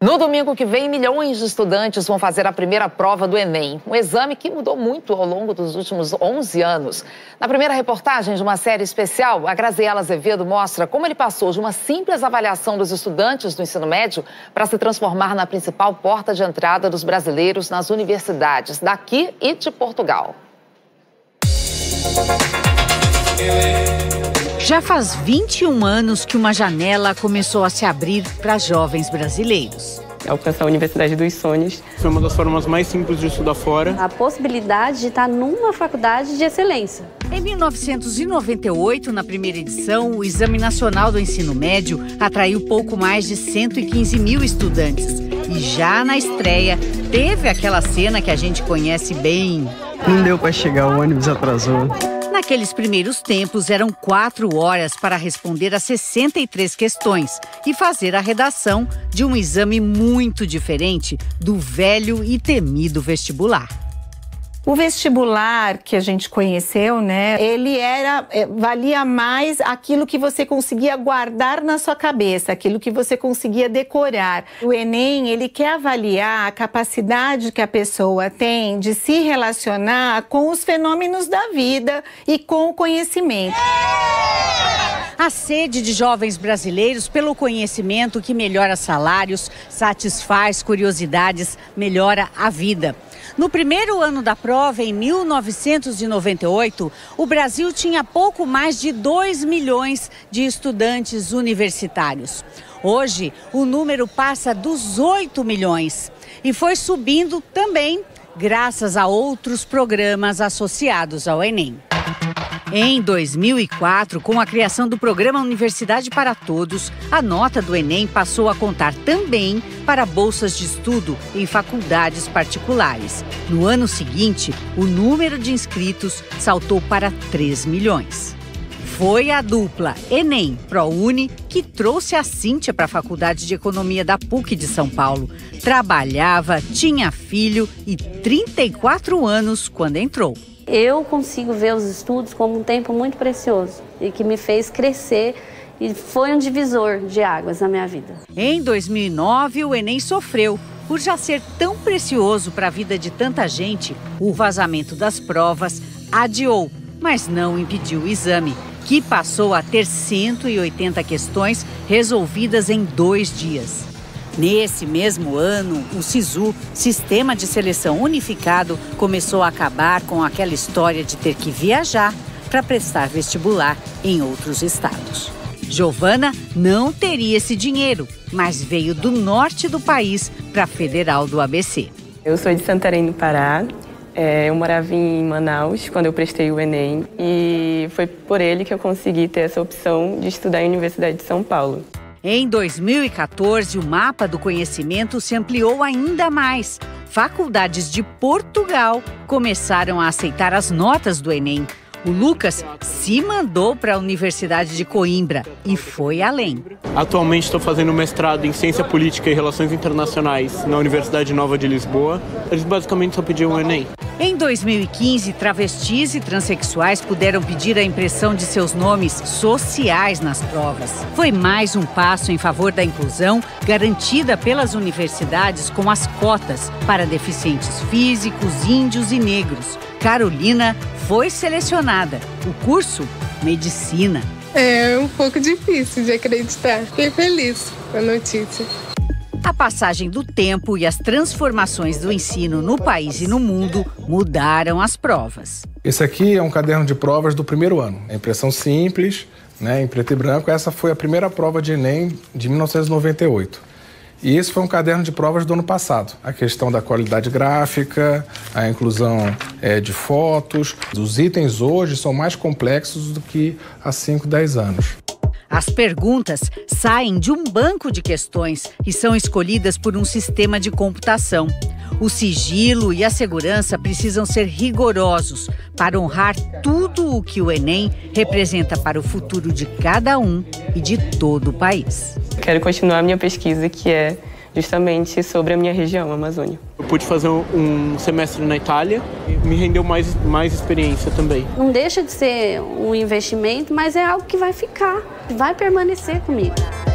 No domingo que vem, milhões de estudantes vão fazer a primeira prova do Enem, um exame que mudou muito ao longo dos últimos 11 anos. Na primeira reportagem de uma série especial, a Graziela Azevedo mostra como ele passou de uma simples avaliação dos estudantes do ensino médio para se transformar na principal porta de entrada dos brasileiros nas universidades daqui e de Portugal. Já faz 21 anos que uma janela começou a se abrir para jovens brasileiros. Alcançar a Universidade dos Sonhos. Foi uma das formas mais simples de estudar fora. A possibilidade de estar numa faculdade de excelência. Em 1998, na primeira edição, o Exame Nacional do Ensino Médio atraiu pouco mais de 115 mil estudantes. E já na estreia, teve aquela cena que a gente conhece bem. Não deu para chegar, o ônibus atrasou. Naqueles primeiros tempos, eram 4 horas para responder a 63 questões e fazer a redação de um exame muito diferente do velho e temido vestibular. O vestibular que a gente conheceu, né, ele valia mais aquilo que você conseguia guardar na sua cabeça, aquilo que você conseguia decorar. O Enem, ele quer avaliar a capacidade que a pessoa tem de se relacionar com os fenômenos da vida e com o conhecimento. A sede de jovens brasileiros pelo conhecimento que melhora salários, satisfaz curiosidades, melhora a vida. No primeiro ano da prova, em 1998, o Brasil tinha pouco mais de 2 milhões de estudantes universitários. Hoje, o número passa dos 8 milhões e foi subindo também graças a outros programas associados ao Enem. Em 2004, com a criação do programa Universidade para Todos, a nota do Enem passou a contar também para bolsas de estudo em faculdades particulares. No ano seguinte, o número de inscritos saltou para 3 milhões. Foi a dupla Enem-ProUni que trouxe a Cíntia para a Faculdade de Economia da PUC de São Paulo. Trabalhava, tinha filho e 34 anos quando entrou. Eu consigo ver os estudos como um tempo muito precioso e que me fez crescer e foi um divisor de águas na minha vida. Em 2009, o Enem sofreu. Por já ser tão precioso para a vida de tanta gente, o vazamento das provas adiou, mas não impediu o exame, que passou a ter 180 questões resolvidas em 2 dias. Nesse mesmo ano, o SISU, Sistema de Seleção Unificado, começou a acabar com aquela história de ter que viajar para prestar vestibular em outros estados. Giovana não teria esse dinheiro, mas veio do norte do país para a Federal do ABC. Eu sou de Santarém, no Pará. Eu morava em Manaus quando eu prestei o Enem e foi por ele que eu consegui ter essa opção de estudar em Universidade de São Paulo. Em 2014, o mapa do conhecimento se ampliou ainda mais. Faculdades de Portugal começaram a aceitar as notas do Enem. O Lucas se mandou para a Universidade de Coimbra e foi além. Atualmente estou fazendo mestrado em Ciência Política e Relações Internacionais na Universidade Nova de Lisboa. Eles basicamente só pediam o Enem. Em 2015, travestis e transexuais puderam pedir a impressão de seus nomes sociais nas provas. Foi mais um passo em favor da inclusão garantida pelas universidades com as cotas para deficientes físicos, índios e negros. Carolina foi selecionada. O curso, Medicina. É um pouco difícil de acreditar. Fiquei feliz com a notícia. A passagem do tempo e as transformações do ensino no país e no mundo mudaram as provas. Esse aqui é um caderno de provas do primeiro ano. É impressão simples, né, em preto e branco. Essa foi a primeira prova de Enem de 1998. E esse foi um caderno de provas do ano passado. A questão da qualidade gráfica, a inclusão de fotos. Os itens hoje são mais complexos do que há 5, 10 anos. As perguntas saem de um banco de questões e são escolhidas por um sistema de computação. O sigilo e a segurança precisam ser rigorosos para honrar tudo o que o Enem representa para o futuro de cada um e de todo o país. Quero continuar a minha pesquisa, que é justamente sobre a minha região, a Amazônia. Eu pude fazer um semestre na Itália e me rendeu mais experiência também. Não deixa de ser um investimento, mas é algo que vai ficar, vai permanecer comigo.